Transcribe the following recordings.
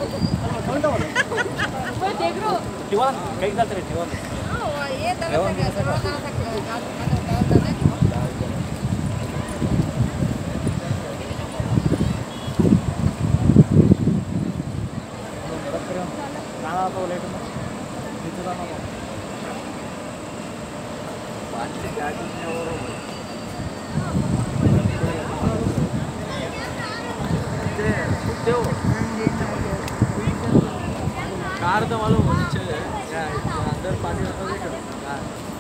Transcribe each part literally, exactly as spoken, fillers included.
Tiwan, kayak gitu tadi Tiwan. Oh, iya, tapi saya sekarang tak tahu. Nada todo leto. Itu sama kok. Panci kakinya orang. Itu, car तो मालूम नीचे क्या अंदर पानी रहता है क्या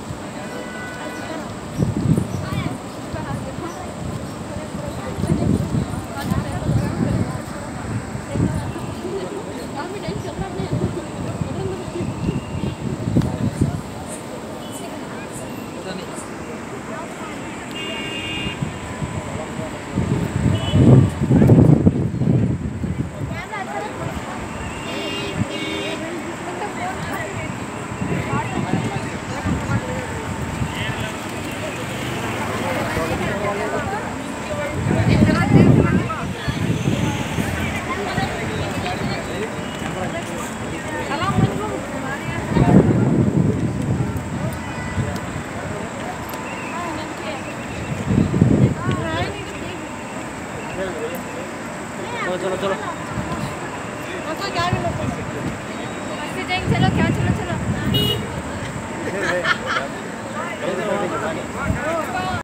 चलो चलो तो क्या भी लोग मस्ती जाएंगे चलो क्या चलो चलो